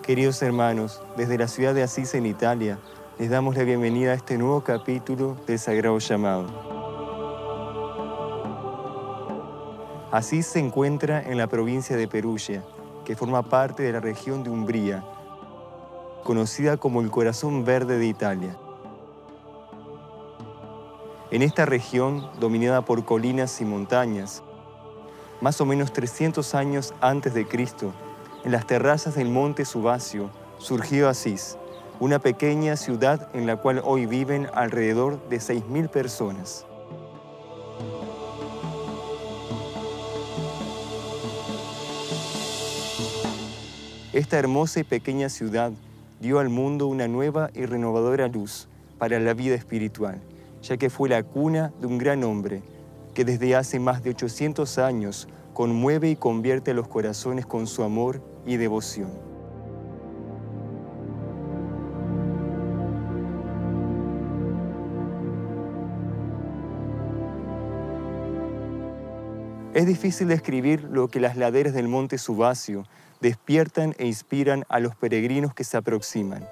Queridos hermanos, desde la ciudad de Asís en Italia, les damos la bienvenida a este nuevo capítulo del Sagrado Llamado. Asís se encuentra en la provincia de Perugia, que forma parte de la región de Umbría, conocida como el corazón verde de Italia. En esta región, dominada por colinas y montañas, más o menos 300 años antes de Cristo, en las terrazas del monte Subasio, surgió Asís, una pequeña ciudad en la cual hoy viven alrededor de 6.000 personas. Esta hermosa y pequeña ciudad dio al mundo una nueva y renovadora luz para la vida espiritual, ya que fue la cuna de un gran hombre que desde hace más de 800 años conmueve y convierte a los corazones con su amor y devoción. Es difícil describir lo que las laderas del monte Subasio despiertan e inspiran a los peregrinos que se aproximan.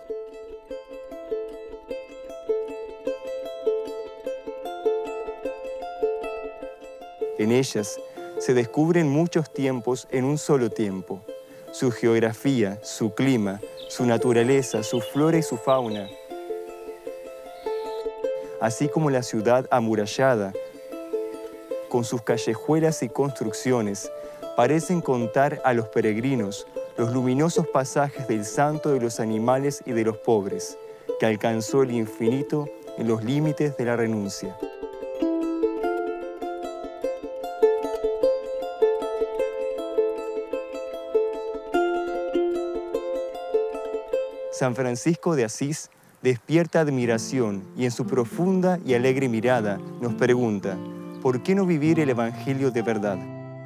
En ellas se descubren muchos tiempos en un solo tiempo. Su geografía, su clima, su naturaleza, su flora y su fauna, así como la ciudad amurallada, con sus callejuelas y construcciones, parecen contar a los peregrinos los luminosos pasajes del santo de los animales y de los pobres, que alcanzó el infinito en los límites de la renuncia. San Francisco de Asís despierta admiración y en su profunda y alegre mirada nos pregunta, ¿por qué no vivir el Evangelio de verdad?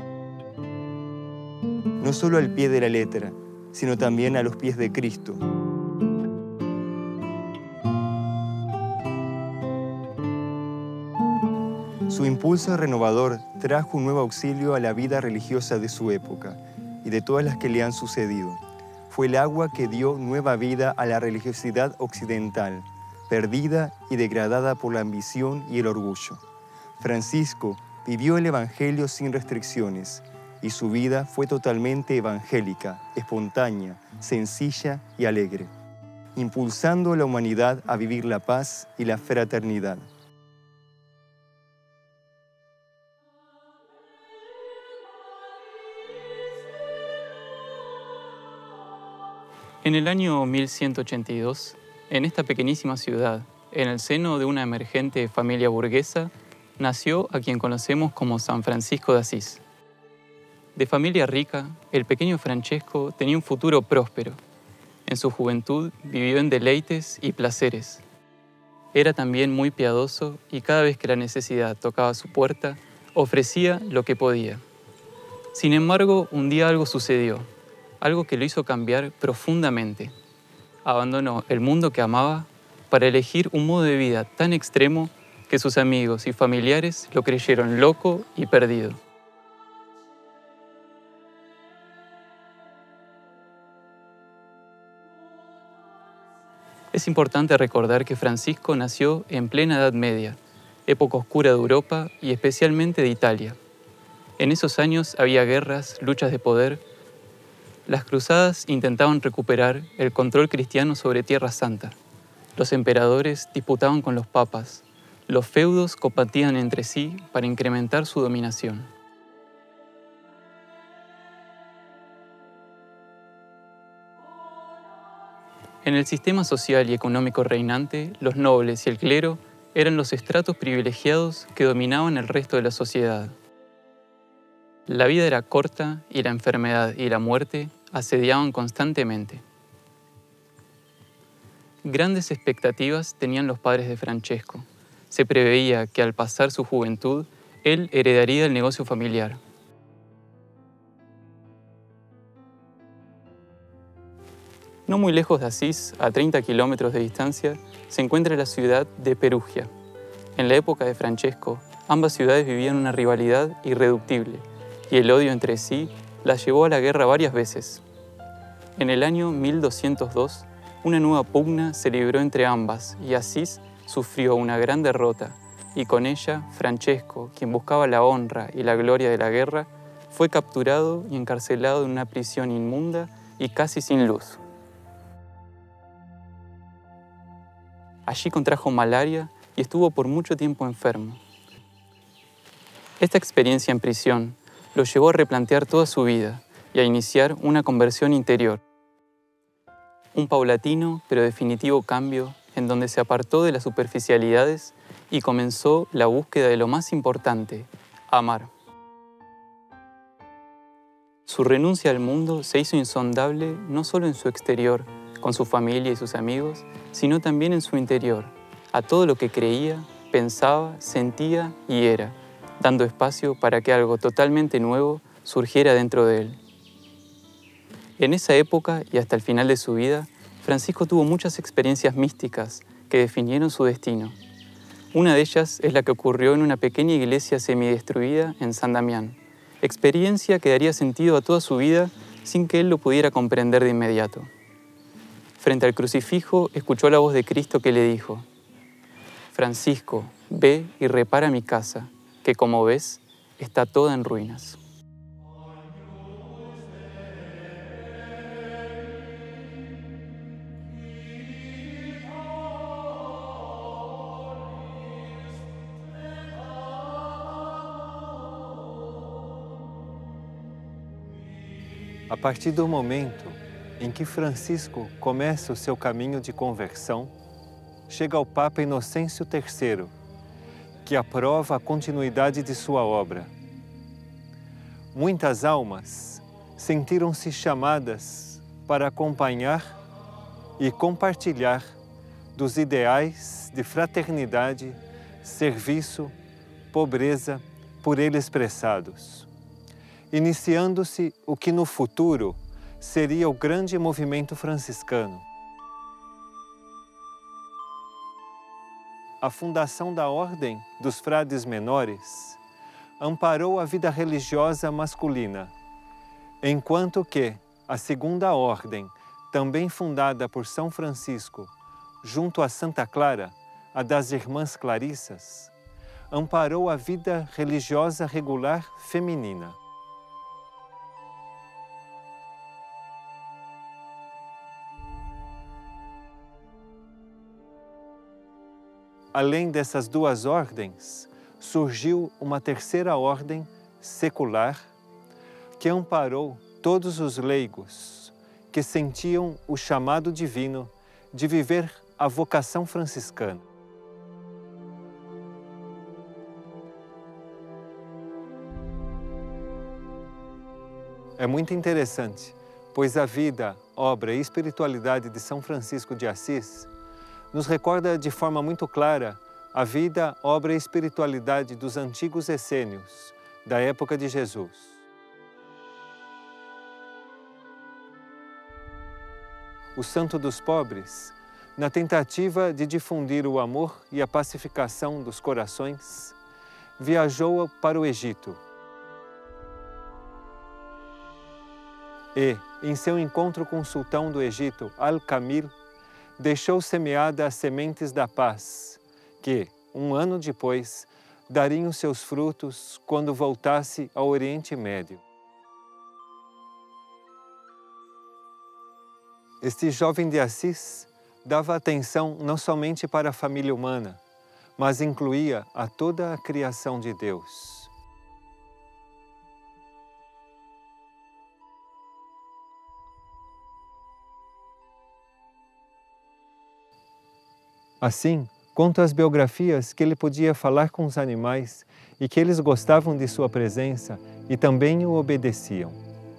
No solo al pie de la letra, sino también a los pies de Cristo. Su impulso renovador trajo un nuevo auxilio a la vida religiosa de su época y de todas las que le han sucedido. Fue el agua que dio nueva vida a la religiosidad occidental, perdida y degradada por la ambición y el orgullo. Francisco vivió el Evangelio sin restricciones y su vida fue totalmente evangélica, espontánea, sencilla y alegre, impulsando a la humanidad a vivir la paz y la fraternidad. En el año 1182, en esta pequeñísima ciudad, en el seno de una emergente familia burguesa, nació a quien conocemos como San Francisco de Asís. De familia rica, el pequeño Francesco tenía un futuro próspero. En su juventud vivió en deleites y placeres. Era también muy piadoso y cada vez que la necesidad tocaba su puerta, ofrecía lo que podía. Sin embargo, un día algo sucedió, algo que lo hizo cambiar profundamente. Abandonó el mundo que amaba para elegir un modo de vida tan extremo que sus amigos y familiares lo creyeron loco y perdido. Es importante recordar que Francisco nació en plena Edad Media, época oscura de Europa y especialmente de Italia. En esos años había guerras, luchas de poder. Las cruzadas intentaban recuperar el control cristiano sobre Tierra Santa. Los emperadores disputaban con los papas. Los feudos combatían entre sí para incrementar su dominación. En el sistema social y económico reinante, los nobles y el clero eran los estratos privilegiados que dominaban el resto de la sociedad. La vida era corta y la enfermedad y la muerte asediaban constantemente. Grandes expectativas tenían los padres de Francesco. Se preveía que al pasar su juventud, él heredaría el negocio familiar. No muy lejos de Asís, a 30 kilómetros de distancia, se encuentra la ciudad de Perugia. En la época de Francesco, ambas ciudades vivían una rivalidad irreductible y el odio entre sí las llevó a la guerra varias veces. En el año 1202, una nueva pugna se libró entre ambas y Asís sufrió una gran derrota, y con ella Francesco, quien buscaba la honra y la gloria de la guerra, fue capturado y encarcelado en una prisión inmunda y casi sin luz. Allí contrajo malaria y estuvo por mucho tiempo enfermo. Esta experiencia en prisión lo llevó a replantear toda su vida y a iniciar una conversión interior. Un paulatino pero definitivo cambio en donde se apartó de las superficialidades y comenzó la búsqueda de lo más importante, amar. Su renuncia al mundo se hizo insondable no solo en su exterior, con su familia y sus amigos, sino también en su interior, a todo lo que creía, pensaba, sentía y era, dando espacio para que algo totalmente nuevo surgiera dentro de él. En esa época y hasta el final de su vida, Francisco tuvo muchas experiencias místicas que definieron su destino. Una de ellas es la que ocurrió en una pequeña iglesia semidestruida en San Damián, experiencia que daría sentido a toda su vida sin que él lo pudiera comprender de inmediato. Frente al crucifijo, escuchó la voz de Cristo que le dijo: Francisco, ve y repara mi casa, que como ves, está toda en ruinas. A partir do momento em que Francisco começa o seu caminho de conversão, chega ao Papa Inocêncio III, que aprova a continuidade de sua obra. Muitas almas sentiram-se chamadas para acompanhar e compartilhar dos ideais de fraternidade, serviço, pobreza por ele expressados, iniciando-se o que no futuro seria o grande movimento franciscano. A fundação da Ordem dos Frades Menores amparou a vida religiosa masculina, enquanto que a Segunda Ordem, também fundada por São Francisco, junto a Santa Clara, a das Irmãs Clarissas, amparou a vida religiosa regular feminina. Além dessas duas ordens, surgiu uma terceira ordem secular que amparou todos os leigos que sentiam o chamado divino de viver a vocação franciscana. É muito interessante, pois a vida, obra e espiritualidade de São Francisco de Assis nos recorda de forma muito clara a vida, obra e espiritualidade dos antigos essênios, da época de Jesus. O Santo dos Pobres, na tentativa de difundir o amor e a pacificação dos corações, viajou para o Egito. E, em seu encontro com o sultão do Egito, Al-Kamil, deixou semeada as sementes da paz, que, um ano depois, dariam seus frutos quando voltasse ao Oriente Médio. Este jovem de Assis dava atenção não somente para a família humana, mas incluía a toda a criação de Deus. Assim, conta as biografias que ele podia falar com os animais e que eles gostavam de sua presença e também o obedeciam.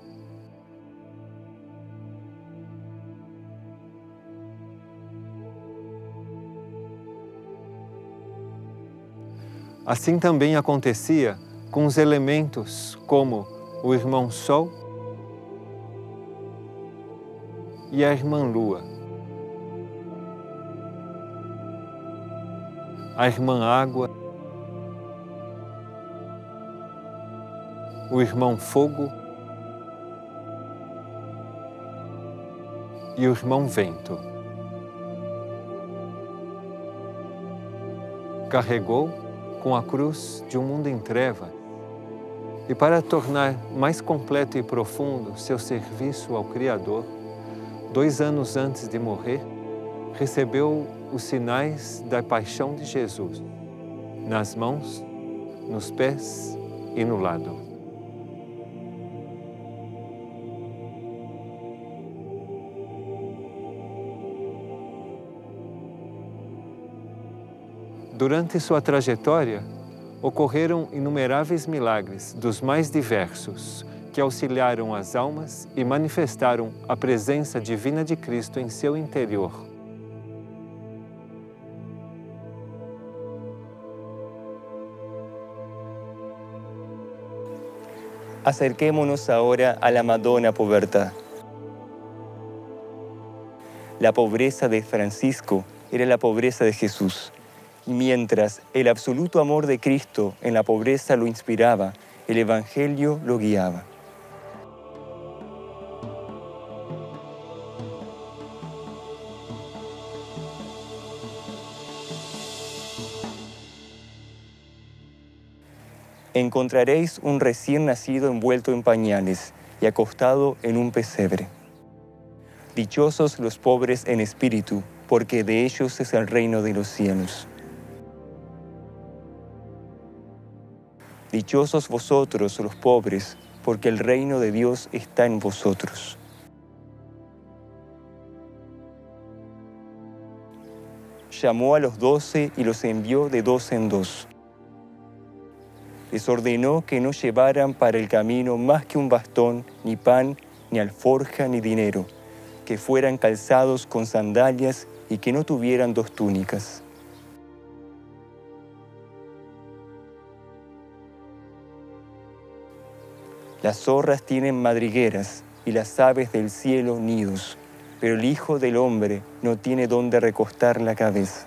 Assim também acontecia com os elementos como o irmão Sol e a irmã Lua, a irmã Água, o irmão Fogo e o irmão Vento. Carregou com a cruz de um mundo em trevas e, para tornar mais completo e profundo seu serviço ao Criador, 2 anos antes de morrer, recebeu os sinais da paixão de Jesus, nas mãos, nos pés e no lado. Durante sua trajetória, ocorreram inumeráveis milagres, dos mais diversos, que auxiliaram as almas e manifestaram a presença divina de Cristo em seu interior. Acerquémonos ahora a la Madonna Povertà. La pobreza de Francisco era la pobreza de Jesús. Mientras el absoluto amor de Cristo en la pobreza lo inspiraba, el Evangelio lo guiaba. Encontraréis un recién nacido envuelto en pañales y acostado en un pesebre. Dichosos los pobres en espíritu, porque de ellos es el reino de los cielos. Dichosos vosotros los pobres, porque el reino de Dios está en vosotros. Llamó a los 12 y los envió de 2 en 2. Les ordenó que no llevaran para el camino más que un bastón, ni pan, ni alforja, ni dinero, que fueran calzados con sandalias y que no tuvieran 2 túnicas. Las zorras tienen madrigueras y las aves del cielo nidos, pero el Hijo del Hombre no tiene dónde recostar la cabeza.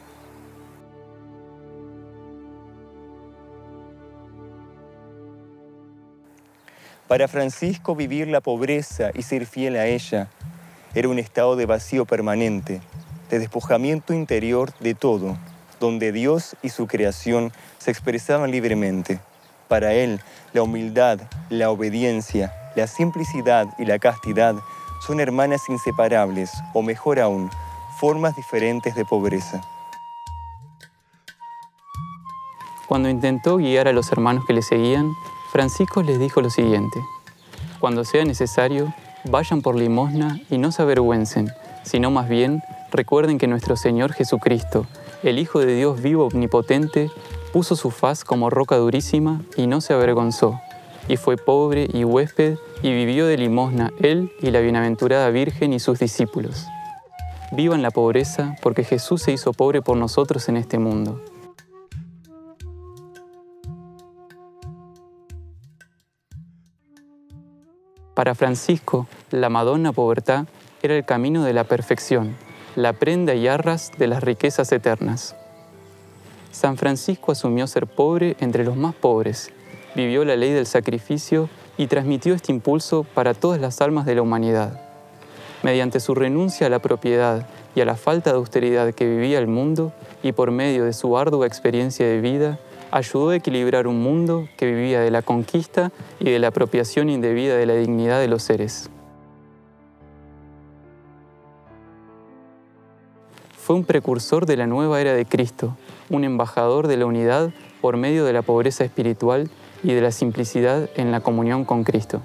Para Francisco, vivir la pobreza y ser fiel a ella era un estado de vacío permanente, de despojamiento interior de todo, donde Dios y su creación se expresaban libremente. Para él, la humildad, la obediencia, la simplicidad y la castidad son hermanas inseparables, o mejor aún, formas diferentes de pobreza. Cuando intentó guiar a los hermanos que le seguían, Francisco les dijo lo siguiente: cuando sea necesario, vayan por limosna y no se avergüencen, sino más bien recuerden que nuestro Señor Jesucristo, el Hijo de Dios vivo omnipotente, puso su faz como roca durísima y no se avergonzó, y fue pobre y huésped y vivió de limosna él y la bienaventurada Virgen y sus discípulos. Vivan la pobreza porque Jesús se hizo pobre por nosotros en este mundo. Para Francisco, la Madonna Povertà era el camino de la perfección, la prenda y arras de las riquezas eternas. San Francisco asumió ser pobre entre los más pobres, vivió la ley del sacrificio y transmitió este impulso para todas las almas de la humanidad. Mediante su renuncia a la propiedad y a la falta de austeridad que vivía el mundo, y por medio de su ardua experiencia de vida, ayudó a equilibrar un mundo que vivía de la conquista y de la apropiación indebida de la dignidad de los seres. Fue un precursor de la nueva era de Cristo, un embajador de la unidad por medio de la pobreza espiritual y de la simplicidad en la comunión con Cristo.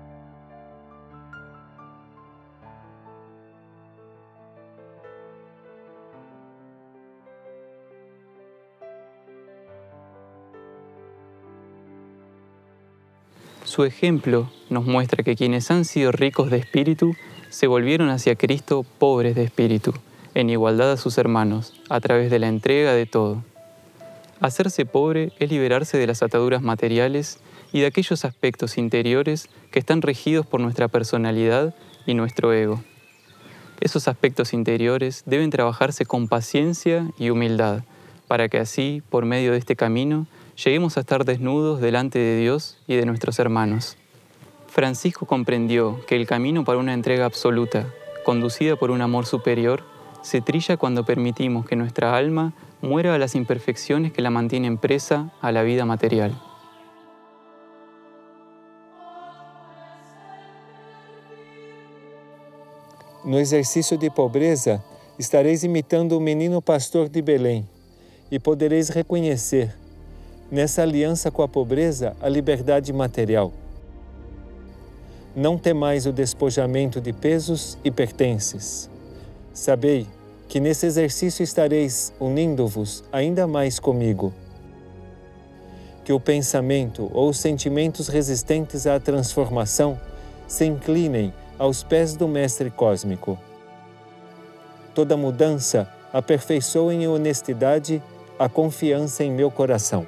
Su ejemplo nos muestra que quienes han sido ricos de espíritu se volvieron hacia Cristo pobres de espíritu, en igualdad a sus hermanos, a través de la entrega de todo. Hacerse pobre es liberarse de las ataduras materiales y de aquellos aspectos interiores que están regidos por nuestra personalidad y nuestro ego. Esos aspectos interiores deben trabajarse con paciencia y humildad, para que así, por medio de este camino, lleguemos a estar desnudos delante de Dios y de nuestros hermanos. Francisco comprendió que el camino para una entrega absoluta, conducida por un amor superior, se trilla cuando permitimos que nuestra alma muera a las imperfecciones que la mantienen presa a la vida material. No exercício de pobreza, estareis imitando o menino pastor de Belém e podereis reconhecer, nessa aliança com a pobreza, a liberdade material. Não temais o despojamento de pesos e pertences. Sabei que nesse exercício estareis unindo-vos ainda mais comigo. Que o pensamento ou os sentimentos resistentes à transformação se inclinem aos pés do Mestre Cósmico. Toda mudança aperfeiçoa em honestidade a confiança em meu coração.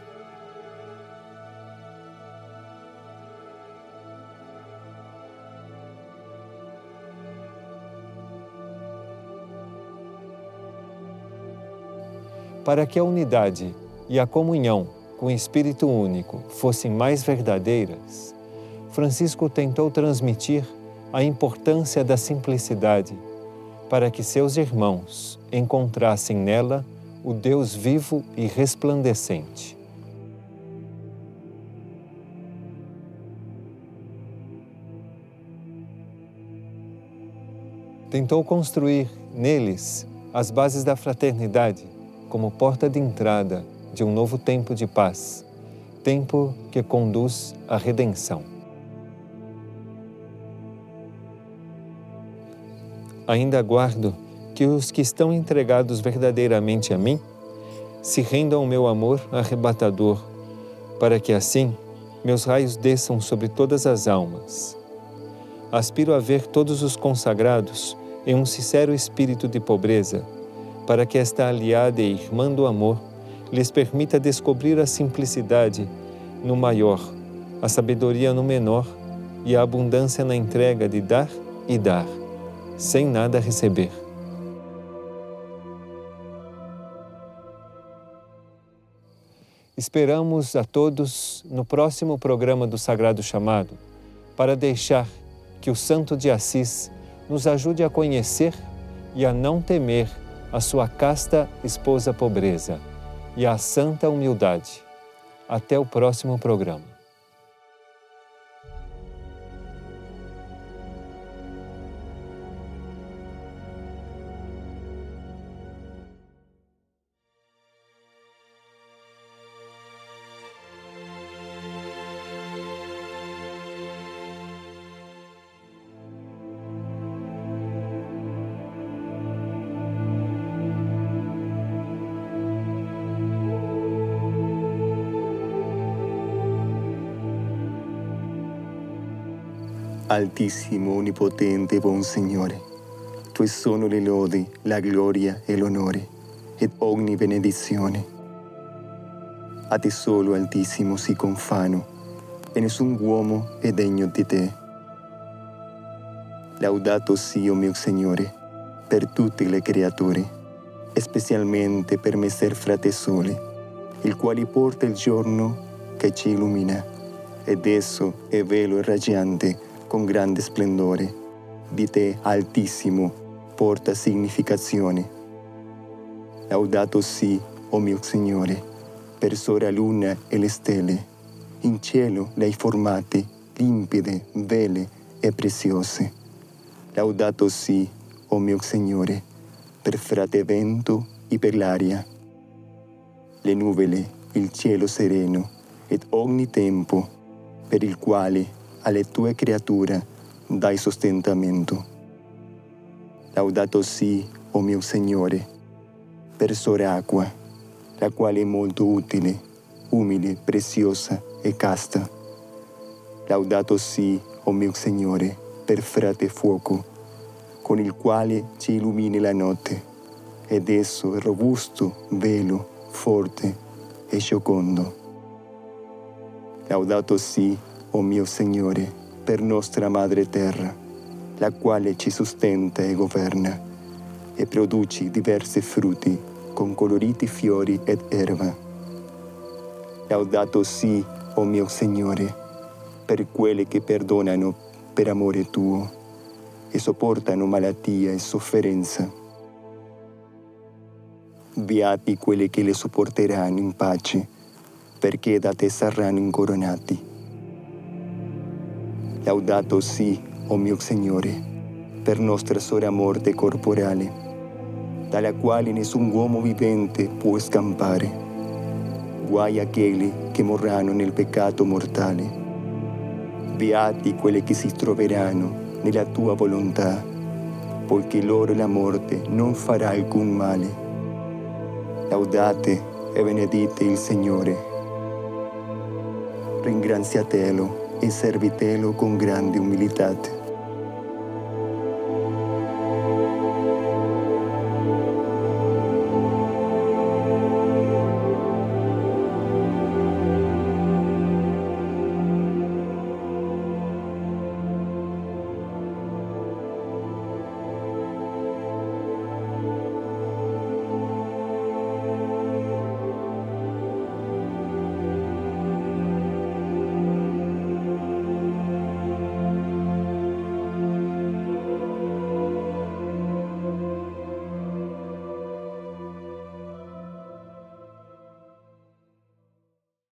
Para que a unidade e a comunhão com o Espírito Único fossem mais verdadeiras, Francisco tentou transmitir a importância da simplicidade, para que seus irmãos encontrassem nela o Deus vivo e resplandecente. Tentou construir neles as bases da fraternidade como porta de entrada de um novo tempo de paz, tempo que conduz à redenção. Ainda aguardo que os que estão entregados verdadeiramente a mim se rendam ao meu amor arrebatador, para que assim meus raios desçam sobre todas as almas. Aspiro a ver todos os consagrados em um sincero espírito de pobreza, para que esta aliada e irmã do amor lhes permita descobrir a simplicidade no maior, a sabedoria no menor e a abundância na entrega de dar e dar, sem nada receber. Esperamos a todos no próximo programa do Sagrado Chamado, para deixar que o Santo de Assis nos ajude a conhecer e a não temer a sua casta esposa pobreza e a santa humildade. Até o próximo programa. Altissimo, onnipotente, buon Signore, Tue sono le lodi, la gloria e l'onore, ed ogni benedizione. A te solo, Altissimo, si confano, e nessun uomo è degno di te. Laudato sia, mio Signore, per tutte le creature, specialmente per Messer Frate Sole, il quale porta il giorno che ci illumina, ed esso è velo e raggiante con grande splendore. Di te, Altissimo, porta significazione. Laudato si, o mio Signore, per sole luna e le stelle. In cielo le hai formate, limpide, vele e preziose. Laudato si, o mio Signore, per frate vento e per l'aria. Le nuvole, il cielo sereno, ed ogni tempo, per il quale alle tue creature dai sostentamento. Laudato si, o mio Signore, per sole acqua, la quale è molto utile, umile, preziosa e casta. Laudato si, o mio Signore, per frate fuoco, con il quale ci illumini la notte, ed esso è robusto, velo, forte e giocondo. Laudato si, o mio Signore, per nostra Madre Terra, la quale ci sostenta e governa, e produci diversi frutti con coloriti fiori ed erba. Laudato si, o mio Signore, per quelli che perdonano per amore tuo, e sopportano malattia e sofferenza. Beati quelli che le sopporteranno in pace, perché da te saranno incoronati. Laudato sì, o mio Signore, per nostra sola morte corporale, dalla quale nessun uomo vivente può scampare. Guai a quelli che morranno nel peccato mortale. Beati quelli che si troveranno nella tua volontà, poiché loro la morte non farà alcun male. Laudate e benedite il Signore. Ringraziatelo e servitelo con grande umiltà.